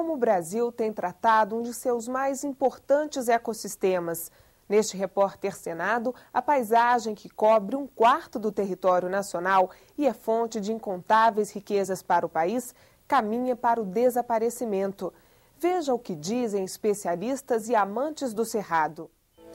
como o Brasil tem tratado um de seus mais importantes ecossistemas. Neste Repórter Senado, a paisagem que cobre 1/4 do território nacional e é fonte de incontáveis riquezas para o país, caminha para o desaparecimento. Veja o que dizem especialistas e amantes do Cerrado.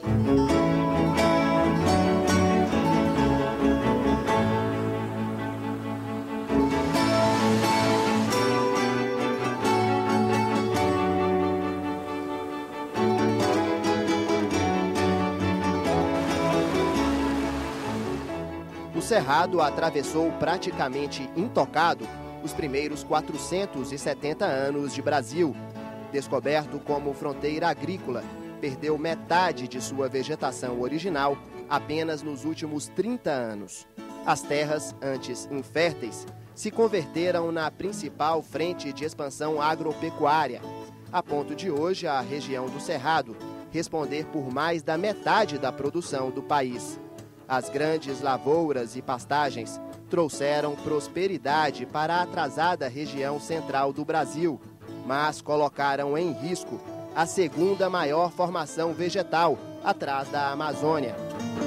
O Cerrado atravessou praticamente intocado os primeiros 470 anos de Brasil. Descoberto como fronteira agrícola, perdeu metade de sua vegetação original apenas nos últimos 30 anos. As terras, antes inférteis, se converteram na principal frente de expansão agropecuária, a ponto de hoje a região do Cerrado responder por mais da metade da produção do país. As grandes lavouras e pastagens trouxeram prosperidade para a atrasada região central do Brasil, mas colocaram em risco a segunda maior formação vegetal, atrás da Amazônia.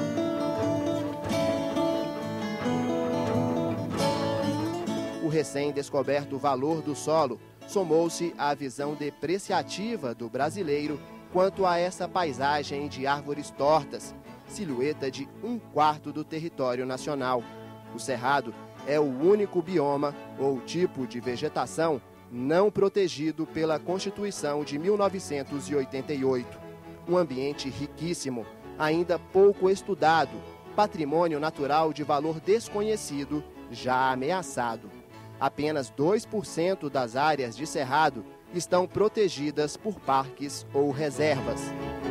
O recém-descoberto valor do solo somou-se à visão depreciativa do brasileiro quanto a essa paisagem de árvores tortas, silhueta de 1/4 do território nacional. O Cerrado é o único bioma ou tipo de vegetação não protegido pela Constituição de 1988. Um ambiente riquíssimo, ainda pouco estudado, patrimônio natural de valor desconhecido, já ameaçado. Apenas 2% das áreas de Cerrado estão protegidas por parques ou reservas.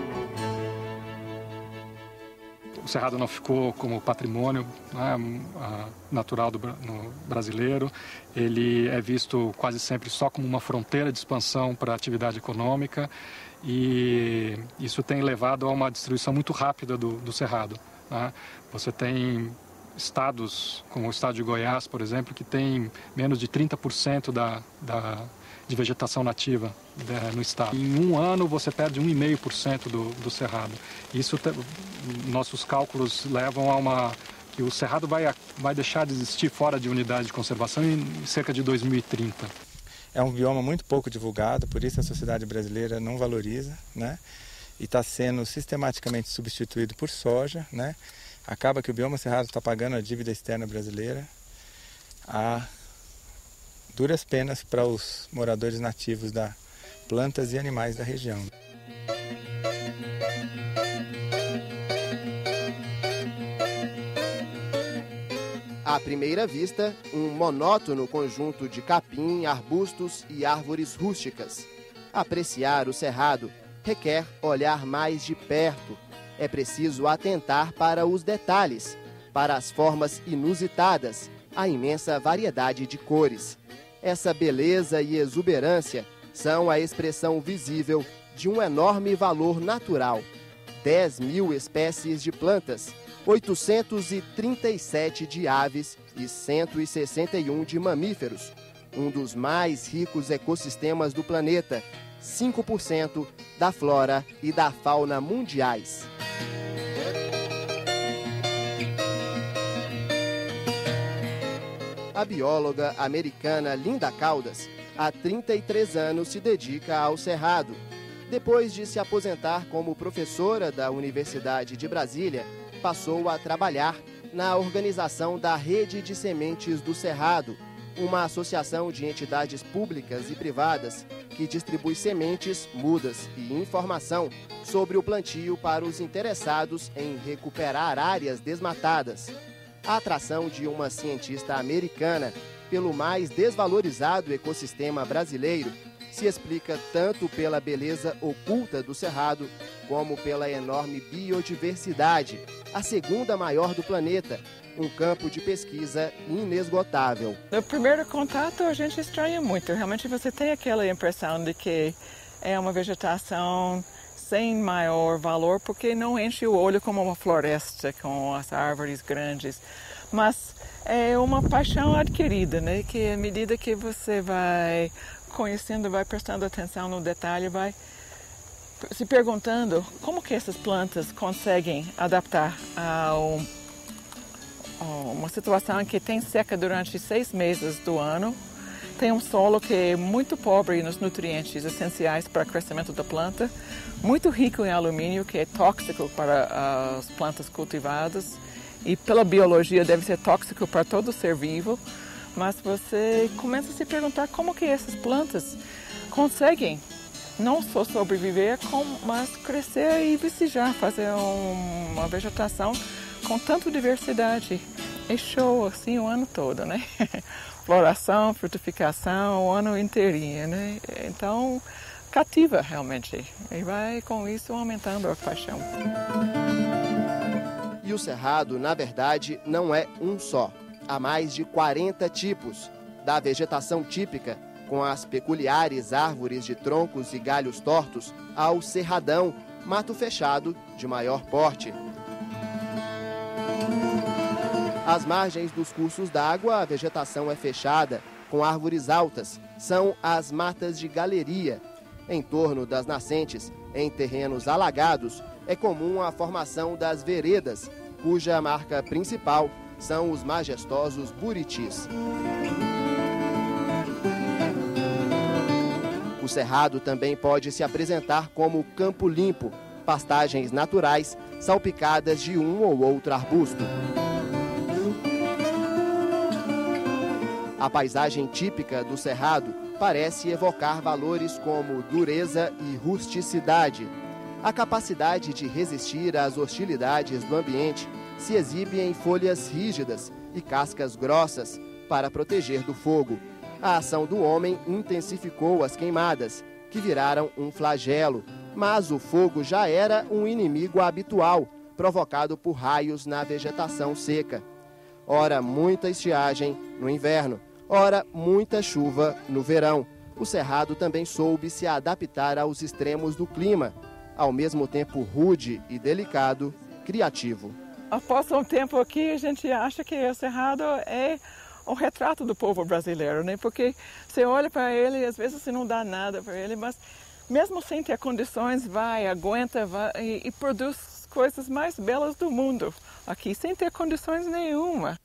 O Cerrado não ficou como patrimônio, né, natural do brasileiro. Ele é visto quase sempre só como uma fronteira de expansão para a atividade econômica e isso tem levado a uma destruição muito rápida do Cerrado, né? Você tem estados, como o estado de Goiás, por exemplo, que tem menos de 30% de vegetação nativa no estado. Em um ano você perde 1,5% do Cerrado. Isso, nossos cálculos levam a que o Cerrado vai deixar de existir fora de unidade de conservação em cerca de 2030. É um bioma muito pouco divulgado, por isso a sociedade brasileira não valoriza, né? E está sendo sistematicamente substituído por soja, né? Acaba que o bioma Cerrado está pagando a dívida externa brasileira a duras penas para os moradores nativos da plantas e animais da região. À primeira vista, um monótono conjunto de capim, arbustos e árvores rústicas. Apreciar o Cerrado requer olhar mais de perto. É preciso atentar para os detalhes, para as formas inusitadas, a imensa variedade de cores. Essa beleza e exuberância são a expressão visível de um enorme valor natural. 10.000 espécies de plantas, 837 de aves e 161 de mamíferos. Um dos mais ricos ecossistemas do planeta, 5% da flora e da fauna mundiais. A bióloga americana Linda Caldas, há 33 anos se dedica ao Cerrado. Depois de se aposentar como professora da Universidade de Brasília, passou a trabalhar na organização da Rede de Sementes do Cerrado, uma associação de entidades públicas e privadas que distribui sementes, mudas e informação sobre o plantio para os interessados em recuperar áreas desmatadas. A atração de uma cientista americana pelo mais desvalorizado ecossistema brasileiro se explica tanto pela beleza oculta do Cerrado, como pela enorme biodiversidade, a segunda maior do planeta, um campo de pesquisa inesgotável. No primeiro contato a gente estranha muito, realmente você tem aquela impressão de que é uma vegetação sem maior valor, porque não enche o olho como uma floresta com as árvores grandes, mas é uma paixão adquirida, né? Que à medida que você vai conhecendo, vai prestando atenção no detalhe, vai se perguntando como que essas plantas conseguem adaptar a uma situação em que tem seca durante 6 meses do ano, tem um solo que é muito pobre nos nutrientes essenciais para o crescimento da planta, muito rico em alumínio, que é tóxico para as plantas cultivadas e pela biologia deve ser tóxico para todo ser vivo, mas você começa a se perguntar como que essas plantas conseguem não só sobreviver, mas crescer e vicejar, fazer uma vegetação com tanta diversidade. É show assim o ano todo, né? Floração, frutificação, o ano inteirinho, né? Então, cativa realmente. E vai com isso aumentando a paixão. E o cerrado, na verdade, não é um só. Há mais de 40 tipos. Da vegetação típica, com as peculiares árvores de troncos e galhos tortos, ao cerradão, mato fechado de maior porte. Às margens dos cursos d'água, a vegetação é fechada, com árvores altas. São as matas de galeria. Em torno das nascentes, em terrenos alagados, é comum a formação das veredas, cuja marca principal são os majestosos buritis. O cerrado também pode se apresentar como campo limpo, pastagens naturais salpicadas de um ou outro arbusto. A paisagem típica do cerrado parece evocar valores como dureza e rusticidade. A capacidade de resistir às hostilidades do ambiente se exibe em folhas rígidas e cascas grossas para proteger do fogo. A ação do homem intensificou as queimadas, que viraram um flagelo, mas o fogo já era um inimigo habitual, provocado por raios na vegetação seca. Ora, muita estiagem no inverno, ora, muita chuva no verão. O cerrado também soube se adaptar aos extremos do clima, ao mesmo tempo rude e delicado, criativo. Após um tempo aqui, a gente acha que o cerrado é o retrato do povo brasileiro, né? Porque você olha para ele e às vezes você não dá nada para ele, mas mesmo sem ter condições, aguenta e produz coisas mais belas do mundo aqui, sem ter condições nenhuma.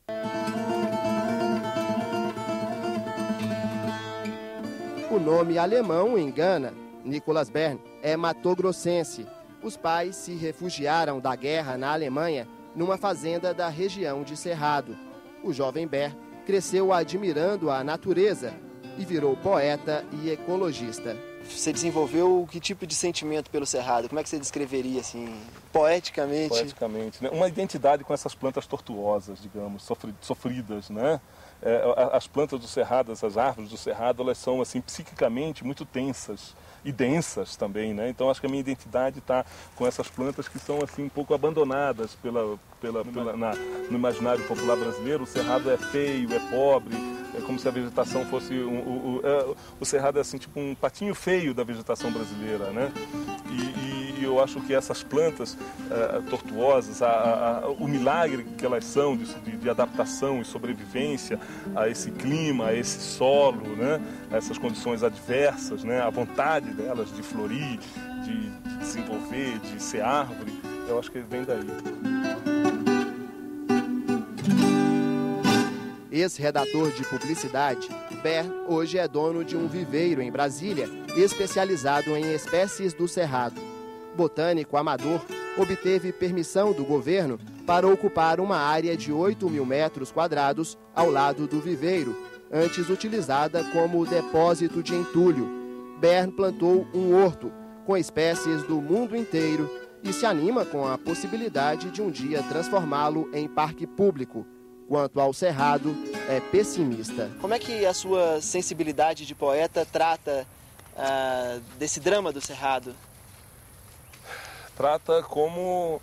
O nome alemão engana. Nicolas Bern é matogrossense. Os pais se refugiaram da guerra na Alemanha numa fazenda da região de Cerrado. O jovem Bern cresceu admirando a natureza e virou poeta e ecologista. Você desenvolveu que tipo de sentimento pelo cerrado? Como é que você descreveria, assim, poeticamente? Poeticamente, né? Uma identidade com essas plantas tortuosas, digamos, sofridas, né? As plantas do cerrado, as árvores do cerrado, elas são, assim, psiquicamente muito tensas e densas também, né? Então acho que a minha identidade está com essas plantas que são, assim, um pouco abandonadas no imaginário popular brasileiro. O cerrado é feio, é pobre, é como se a vegetação fosse o cerrado é assim, tipo um patinho feio da vegetação brasileira, né? E eu acho que essas plantas tortuosas, o milagre que elas são de adaptação e sobrevivência a esse clima, a esse solo, né? A essas condições adversas, né? A vontade delas de florir, de desenvolver, de ser árvore, eu acho que vem daí. Ex-redator de publicidade, Bern hoje é dono de um viveiro em Brasília, especializado em espécies do cerrado. Botânico amador, obteve permissão do governo para ocupar uma área de 8.000 metros quadrados ao lado do viveiro, antes utilizada como depósito de entulho. Bern plantou um horto com espécies do mundo inteiro e se anima com a possibilidade de um dia transformá-lo em parque público. Quanto ao cerrado, é pessimista. Como é que a sua sensibilidade de poeta trata desse drama do cerrado? Trata como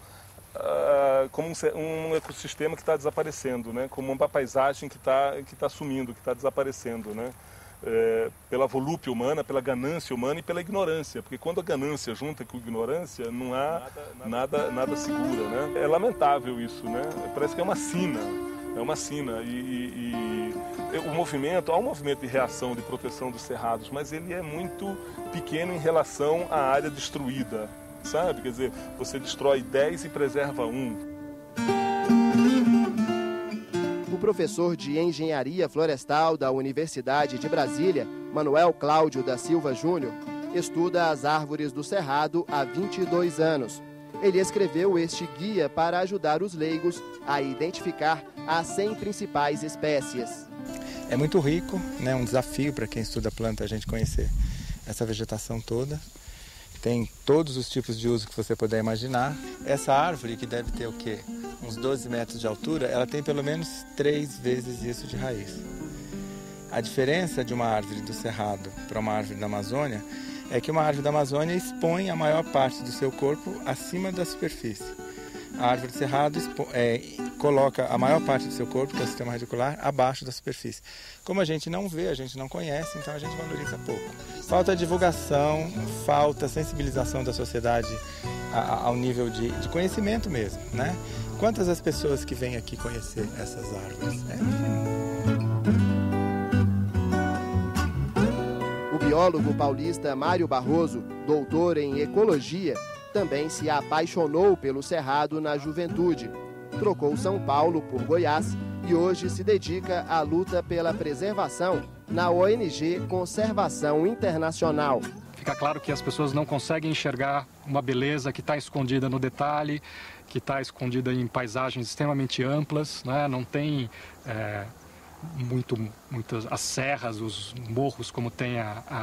um ecossistema que está desaparecendo, né? Como uma paisagem que está sumindo, que está desaparecendo, né? Pela volúpia humana, pela ganância humana e pela ignorância, porque quando a ganância junta com a ignorância, não há nada segura, né? É lamentável isso, né? Parece que é uma sina é uma sina. E há um movimento de reação, de proteção dos cerrados, mas ele é muito pequeno em relação à área destruída, sabe? Quer dizer, você destrói 10 e preserva 1. O professor de Engenharia Florestal da Universidade de Brasília, Manuel Cláudio da Silva Júnior, estuda as árvores do Cerrado há 22 anos. Ele escreveu este guia para ajudar os leigos a identificar as 100 principais espécies. É muito rico, né? Um desafio para quem estuda planta a gente conhecer essa vegetação toda. Tem todos os tipos de uso que você puder imaginar. Essa árvore, que deve ter o quê? Uns 12 metros de altura, ela tem pelo menos 3 vezes isso de raiz. A diferença de uma árvore do Cerrado para uma árvore da Amazônia é que uma árvore da Amazônia expõe a maior parte do seu corpo acima da superfície. A árvore do Cerrado coloca a maior parte do seu corpo, que é o sistema radicular, abaixo da superfície. Como a gente não vê, a gente não conhece, então a gente valoriza pouco. Falta divulgação, falta sensibilização da sociedade ao nível de conhecimento mesmo, né? Quantas as pessoas que vêm aqui conhecer essas árvores? O biólogo paulista Mário Barroso, doutor em ecologia, também se apaixonou pelo Cerrado na juventude. Trocou São Paulo por Goiás e hoje se dedica à luta pela preservação na ONG Conservação Internacional. Fica claro que as pessoas não conseguem enxergar uma beleza que está escondida no detalhe, que está escondida em paisagens extremamente amplas, né? Não tem muitas as serras, os morros como tem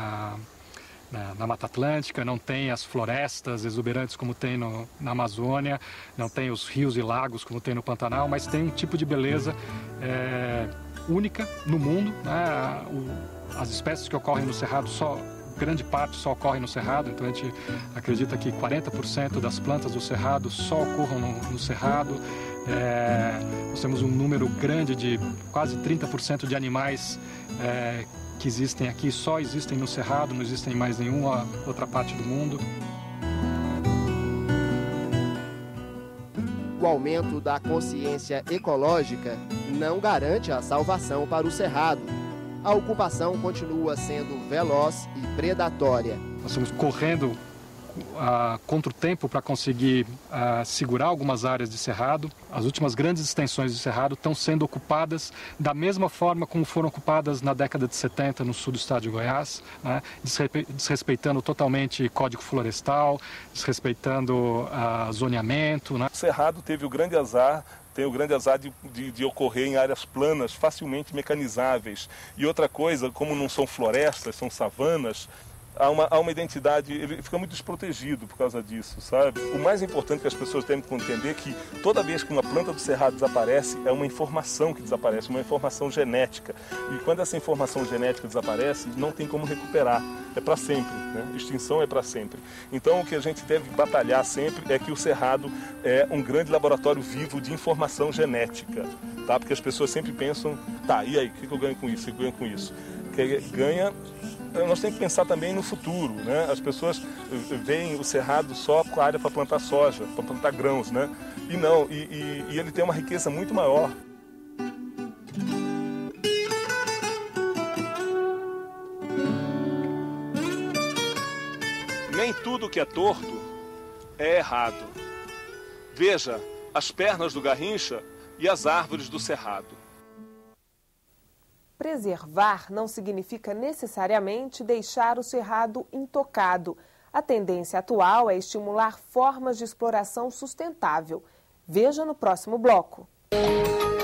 na Mata Atlântica, não tem as florestas exuberantes como tem na Amazônia, não tem os rios e lagos como tem no Pantanal, mas tem um tipo de beleza única no mundo, né? As espécies que ocorrem no Cerrado grande parte só ocorre no Cerrado, então a gente acredita que 40% das plantas do Cerrado só ocorram no Cerrado. Nós temos um número grande de quase 30% de animais que existem aqui, só existem no Cerrado, não existem em mais nenhuma outra parte do mundo. O aumento da consciência ecológica não garante a salvação para o Cerrado. A ocupação continua sendo veloz e predatória. Nós estamos correndo contra o tempo para conseguir segurar algumas áreas de Cerrado. As últimas grandes extensões de Cerrado estão sendo ocupadas da mesma forma como foram ocupadas na década de 70 no sul do estado de Goiás, né? Desrespeitando totalmente Código Florestal, desrespeitando zoneamento, né? O Cerrado teve o grande azar de ocorrer em áreas planas, facilmente mecanizáveis. E outra coisa, como não são florestas, são savanas, há uma identidade, ele fica muito desprotegido por causa disso, sabe? O mais importante que as pessoas têm que entender é que toda vez que uma planta do Cerrado desaparece, é uma informação que desaparece, uma informação genética. E quando essa informação genética desaparece, não tem como recuperar. É para sempre, né? Extinção é para sempre. Então o que a gente deve batalhar sempre é que o Cerrado é um grande laboratório vivo de informação genética, tá? Porque as pessoas sempre pensam, tá, e aí, o que eu ganho com isso? O que eu ganho com isso? Nós temos que pensar também no futuro, né? As pessoas veem o Cerrado só com a área para plantar soja, para plantar grãos, né? E não, e ele tem uma riqueza muito maior. Nem tudo que é torto é errado. Veja as pernas do Garrincha e as árvores do Cerrado. Preservar não significa necessariamente deixar o Cerrado intocado. A tendência atual é estimular formas de exploração sustentável. Veja no próximo bloco.